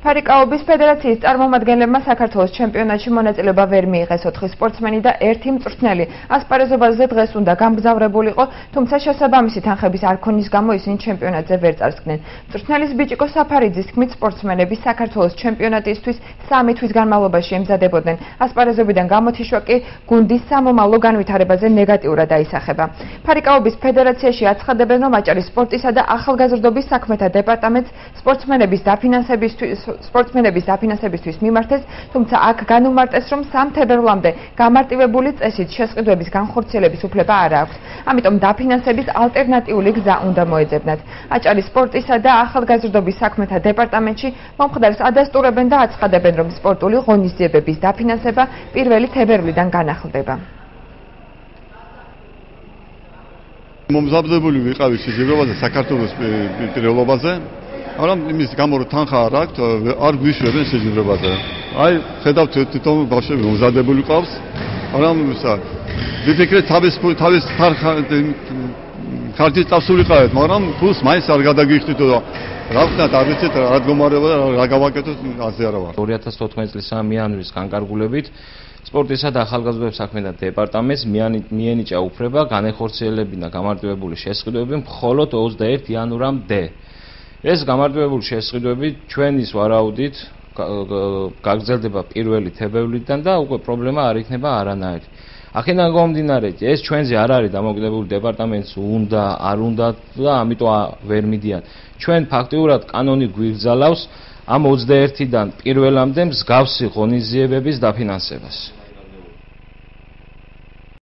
ფარიკაობის ფედერაციის წარმომადგენლებმა საქართველოს ჩემპიონატში მონაწილეობა ვერ მიიღეს 4 სპორტსმენი და 1 მწვრთნელი. ასპარეზობაზე დღეს უნდა გამგზავრებულიყო, თუმცა შესაბამისი თანხების არ ქონის გამო ისინი ჩემპიონატზე ვერ წარსდგნენ. მწვრთნელის ბიჭიკო საფარიძის თქმით, სპორტსმენები საქართველოს ჩემპიონატისთვის 3 თვის განმავლობაში ემზადებოდნენ. ასპარეზობიდან გამოთიშვა კი გუნდის სამომავლო განვითარებაზე ნეგატიურად აისახება. ფარიკაობის ფედერაციაში აცხადებენ, რომ აჭარის სპორტისა და ახალგაზრდობის საქმეთა დეპარტამენტს სპორტსმენების დაფინანსებისთვის მიმართეს, თუმცა აქ განუმარტეს, რომ 3 თებერვლამდე გამარტივებული წესით შესყიდვების განხორციელების უფლება არ აქვს. ამიტომ დაფინანსების ალტერნატიული გზა უნდა მოეძებნათ. აჭარის სპორტისა და ახალგაზრდობის საქმეთა დეპარტამენტში მომხდარს ადასტურებენ და აცხადებენ, რომ სპორტული ღონისძიებების დაფინანსება 1 თებერვლიდან განახლდება. მომზადებული ვიყავი შეჯიბრებაზე საქართველოს პირველობაზე. მაგრამ იმის გამო რომ თანხა არ აქვს, არ გვიშვებენ შეჯიბრებაზე. აი, ხედავთ თვითონ ბავშვები მომზადებული ყავს, მაგრამ ვიფიქრეთ თავის ქართლის წავსულიყავით, მაგრამ ფულს მაინც არ გადაგიხდით და რა ვქნათ, არ ვიცით რა მდგომარეობა და რა გავაკეთოთ, ასე არა ვარ. 2014 წლის 3 იანვრის განკარგულებით სპორტისა და ახალგაზრდობის საქმეთა დეპარტამენტს მიენიჭა უფლება განეხორციელებინა გამარტივებული შესყიდვები მხოლოდ 21 იანვრამდე. ეს გამარტივებული შესყიდვები ჩვენის ვარაუდით გაგრძელდება 1 თებერვლიდან და უკვე პრობლემა არ იქნება არანაირი. აქედან გამომდინარე, ეს ჩვენზე არ არის დამოკიდებული დეპარტამენტს უნდა, არ უნდა და ამიტომ ვერ მიდიან. ჩვენ ფაქტიურად კანონი გვიგზალავს ამ 21-დან 1-მდე მსგავსი ღონისძიებების დაფინანსებას.